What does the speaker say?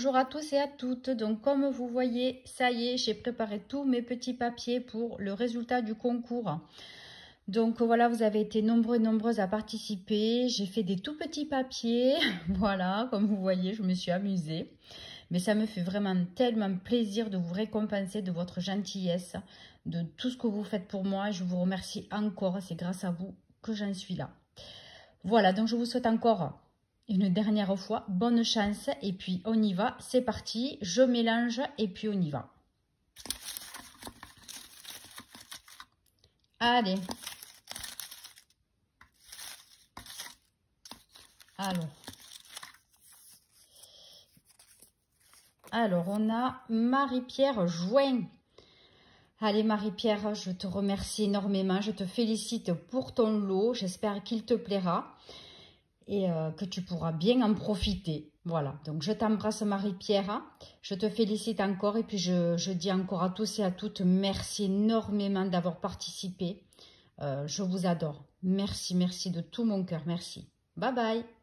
Bonjour à tous et à toutes. Donc comme vous voyez, ça y est, j'ai préparé tous mes petits papiers pour le résultat du concours. Donc voilà, vous avez été nombreux et nombreuses à participer. J'ai fait des tout petits papiers. Voilà, comme vous voyez, je me suis amusée. Mais ça me fait vraiment tellement plaisir de vous récompenser de votre gentillesse, de tout ce que vous faites pour moi. Et je vous remercie encore. C'est grâce à vous que j'en suis là. Voilà, donc je vous souhaite encore une dernière fois bonne chance. Et puis on y va, c'est parti. Je mélange et puis on y va. Allez. Alors, on a Marie-Pierre Join. Allez Marie-Pierre, je te remercie énormément. Je te félicite pour ton lot. J'espère qu'il te plaira et que tu pourras bien en profiter. Voilà, donc je t'embrasse Marie-Pierre. Je te félicite encore et puis je dis encore à tous et à toutes merci énormément d'avoir participé. Je vous adore. Merci, merci de tout mon cœur. Merci. Bye bye.